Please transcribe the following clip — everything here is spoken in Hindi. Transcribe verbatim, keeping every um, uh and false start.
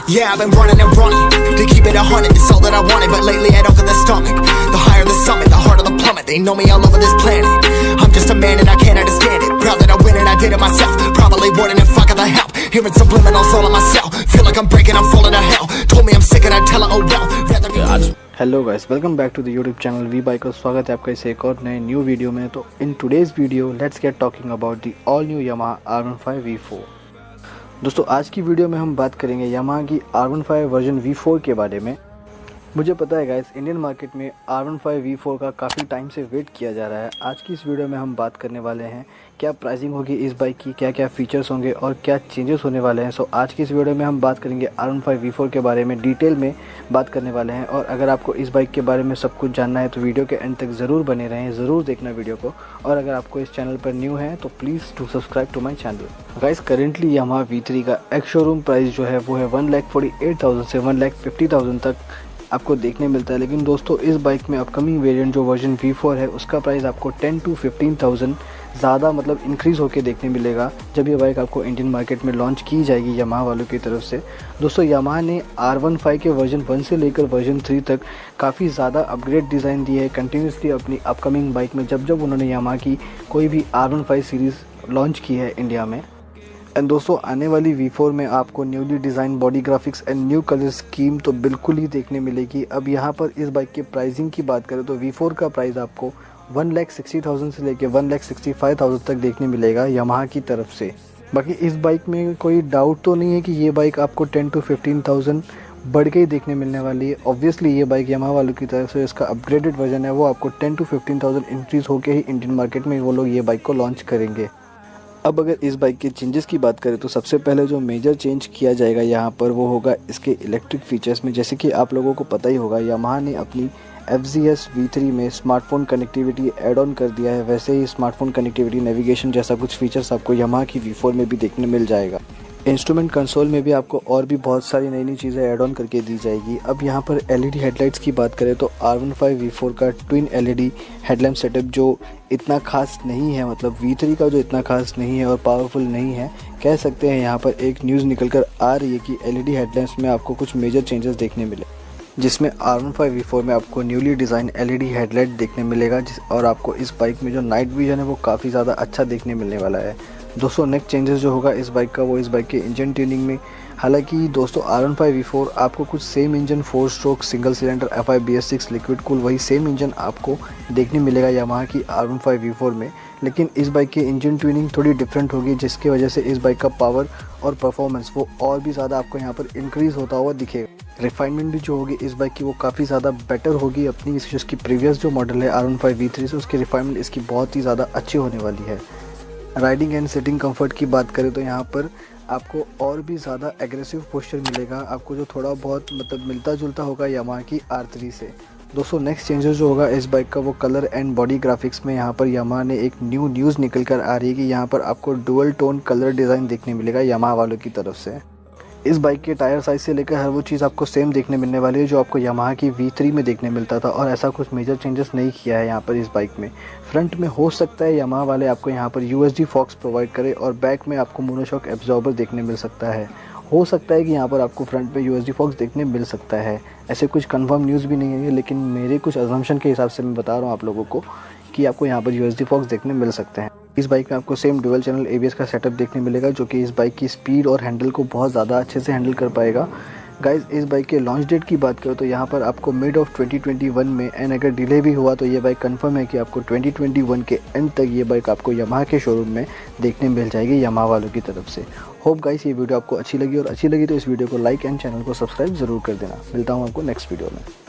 Yeah, I've been running and running to keep it a hundred, it's all that I wanted. But lately I don't get the stomach. The higher the summit, the harder the plummet. They know me all over this planet. I'm just a man and I can't understand it. Proud that I win and I did it myself. Probably wouldn't if I got the help. Hearing subliminals all on myself. Feel like I'm breaking, I'm falling to hell. Told me I'm sick and I tell her, oh well. Rather be hello guys, welcome back to the YouTube channel we bike और स्वागत है आपका इस एक और नए न्यू वीडियो में। तो in today's video let's get talking about the all new Yamaha R one five V four. दोस्तों आज की वीडियो में हम बात करेंगे यामाहा की R one five version V four के बारे में। मुझे पता है गाइस, इंडियन मार्केट में R one five V four का काफ़ी टाइम से वेट किया जा रहा है। आज की इस वीडियो में हम बात करने वाले हैं क्या प्राइसिंग होगी इस बाइक की, क्या क्या फीचर्स होंगे और क्या चेंजेस होने वाले हैं। सो आज की इस वीडियो में हम बात करेंगे R one five V four के बारे में, डिटेल में बात करने वाले हैं। और अगर आपको इस बाइक के बारे में सब कुछ जानना है तो वीडियो के एंड तक ज़रूर बने रहें, ज़रूर देखना वीडियो को। और अगर आपको इस चैनल पर न्यू है तो please to subscribe to my channel. Guys currently Yamaha V three का एक्स शोरूम प्राइस जो है वो है one lakh forty eight thousand से वन लैख फिफ्टी थाउजेंड तक आपको देखने मिलता है। लेकिन दोस्तों इस बाइक में अपकमिंग वेरिएंट जो वर्जन वी फोर है उसका प्राइस आपको टेन टू फिफ्टीन थाउजेंड ज़्यादा मतलब इंक्रीज़ होकर देखने मिलेगा जब ये बाइक आपको इंडियन मार्केट में लॉन्च की जाएगी यामाहा वालों की तरफ से। दोस्तों यामाहा ने आर वन फाइव के वर्जन वन से लेकर वर्जन थ्री तक काफ़ी ज़्यादा अपग्रेड डिज़ाइन दिए है कंटिन्यूसली अपनी अपकमिंग बाइक में, जब जब उन्होंने यामाहा की कोई भी R one five series launch की है इंडिया में। एंड दोस्तों आने वाली वी फोर में आपको newly design body graphics and new colour scheme तो बिल्कुल ही देखने मिलेगी। अब यहाँ पर इस बाइक के प्राइसिंग की बात करें तो वी फोर का प्राइस आपको वन लैख सिक्सटी थाउजेंड से लेकर one lakh sixty five thousand तक देखने मिलेगा यामाहा की तरफ से। बाकी इस बाइक में कोई डाउट तो नहीं है कि ये बाइक आपको टेन टू फिफ्टीन थाउजेंड बढ़ के ही देखने मिलने वाली है। ऑब्वियसली ये बाइक यामाहा वालों की तरफ से इसका अपग्रेडेड वर्जन है वो आपको ten two fifteen thousand increase होकर ही इंडियन मार्केट में वो लोग ये बाइक को लॉन्च करेंगे। अब अगर इस बाइक के चेंजेस की बात करें तो सबसे पहले जो मेजर चेंज किया जाएगा यहाँ पर वो होगा इसके इलेक्ट्रिक फीचर्स में। जैसे कि आप लोगों को पता ही होगा यामाहा ने अपनी F Z S V three में स्मार्टफोन कनेक्टिविटी ऐड ऑन कर दिया है, वैसे ही स्मार्टफोन कनेक्टिविटी नेविगेशन जैसा कुछ फीचर्स आपको यामाहा की वी फोर में भी देखने मिल जाएगा। इंस्ट्रूमेंट कंसोल में भी आपको और भी बहुत सारी नई नई चीज़ें ऐड ऑन करके दी जाएगी। अब यहाँ पर एलईडी हेडलाइट्स की बात करें तो R one five V four का ट्विन एलईडी हेडलैम्प सेटअप जो इतना खास नहीं है, मतलब वी थ्री का जो इतना खास नहीं है और पावरफुल नहीं है, कह सकते हैं। यहाँ पर एक न्यूज़ निकल कर आ रही है कि एलईडी हेडलैम्प्स में आपको कुछ मेजर चेंजेस देखने मिले, जिसमें R one five V four में आपको न्यूली डिज़ाइन एलईडी हेडलाइट देखने मिलेगा जिस और आपको इस बाइक में जो नाइट विजन है वो काफ़ी ज़्यादा अच्छा देखने मिलने वाला है। दोस्तों नेक्स्ट चेंजेस जो होगा इस बाइक का वो इस बाइक के इंजन ट्यूनिंग में। हालांकि दोस्तों R one five V four आपको कुछ same engine four stroke single cylinder F I B S six liquid cool वही सेम इंजन आपको देखने मिलेगा यामाहा की R one five V four में, लेकिन इस बाइक की इंजन ट्यूनिंग थोड़ी डिफरेंट होगी जिसकी वजह से इस बाइक का पावर और परफॉर्मेंस वो और भी ज़्यादा आपको यहाँ पर इंक्रीज़ होता हुआ दिखेगा। रिफाइनमेंट भी जो होगी इस बाइक की वो काफ़ी ज़्यादा बेटर होगी अपनी इसकी प्रीवियस जो मॉडल है R one five V three से, उसकी रिफाइनमेंट इसकी बहुत ही ज़्यादा अच्छी होने वाली है। राइडिंग एंड सिटिंग कंफर्ट की बात करें तो यहाँ पर आपको और भी ज़्यादा एग्रेसिव पोस्चर मिलेगा, आपको जो थोड़ा बहुत मतलब मिलता जुलता होगा यामाहा की आर थ्री से। दोस्तों नेक्स्ट चेंजेस जो होगा इस बाइक का वो कलर एंड बॉडी ग्राफिक्स में। यहाँ पर यामाहा ने एक न्यू न्यूज़ निकल कर आ रही है कि यहाँ पर आपको डुअल टोन कलर डिज़ाइन देखने मिलेगा यामाहा वालों की तरफ से। इस बाइक के टायर साइज़ से लेकर हर वो चीज़ आपको सेम देखने मिलने वाली है जो आपको यामाहा की वी थ्री में देखने मिलता था, और ऐसा कुछ मेजर चेंजेस नहीं किया है यहाँ पर इस बाइक में। फ्रंट में हो सकता है यामाहा वाले आपको यहाँ पर U S D forks provide करे और बैक में आपको मोनोशॉक एब्जॉर्बर देखने मिल सकता है। हो सकता है कि यहाँ पर आपको फ्रंट में यू एस डी फॉक्स देखने मिल सकता है, ऐसे कुछ कंफर्म न्यूज़ भी नहीं है, लेकिन मेरे कुछ अजम्पशन के हिसाब से मैं बता रहा हूँ आप लोगों को कि आपको यहाँ पर यू एस डी फॉक्स देखने मिल सकते हैं। इस बाइक में आपको same dual channel A B S का सेटअप देखने मिलेगा जो कि इस बाइक की स्पीड और हैंडल को बहुत ज़्यादा अच्छे से हैंडल कर पाएगा। गाइस इस बाइक के लॉन्च डेट की बात करो तो यहाँ पर आपको mid of twenty twenty one में, एंड अगर डिले भी हुआ तो ये बाइक कंफर्म है कि आपको ट्वेंटी ट्वेंटी वन के एंड तक ये बाइक आपको यामाहा के शोरूम में देखने मिल जाएगी यामाहा वालों की तरफ से। होप गाइस ये वीडियो आपको अच्छी लगी, और अच्छी लगी तो इस वीडियो को लाइक एंड चैनल को सब्सक्राइब ज़रूर कर देना। मिलता हूँ आपको नेक्स्ट वीडियो में।